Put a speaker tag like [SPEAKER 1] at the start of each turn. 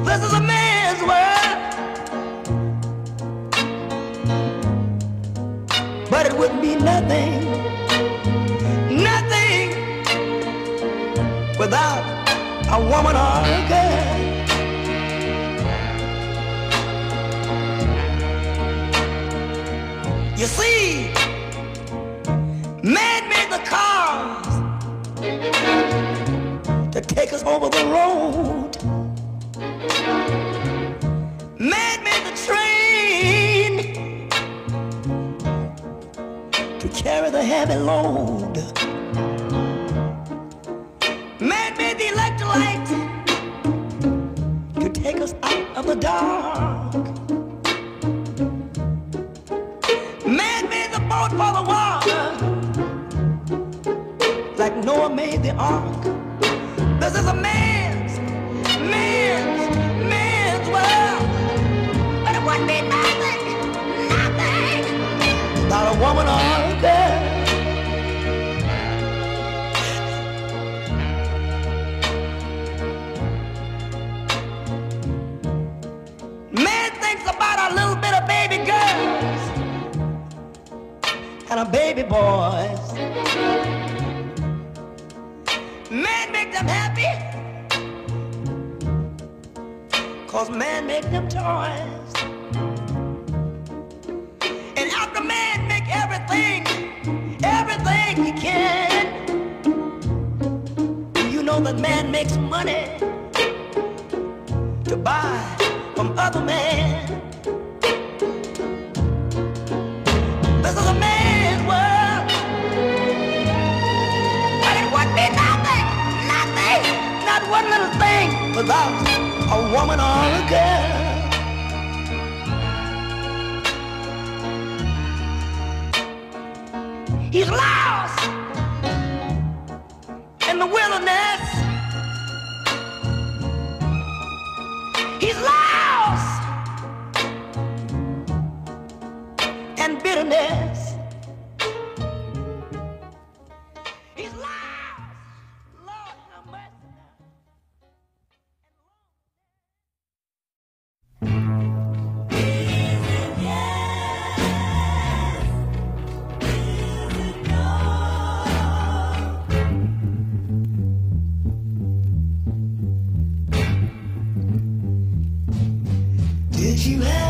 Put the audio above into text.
[SPEAKER 1] This is a man's world, but it wouldn't be nothing, nothing without a woman or a girl. You see, man made the cars to take us over the road. Man made the train to carry the heavy load. Man made the electric light to take us out of the dark. Man made the boat for the water, like Noah made the ark. This is a man's world, but it wouldn't be nothing, nothing without a woman or a girl. Man thinks about a little bit of baby girls and a baby boys. Man make them happy, 'cause man make them toys. And after man make everything he can, you know that man makes money to buy from other men. This is a man's world, but it would be nothing, nothing, not one little thing without a woman or a girl. He's lost in the wilderness. He's lost in bitterness. He's lost. Lord have mercy. Did you have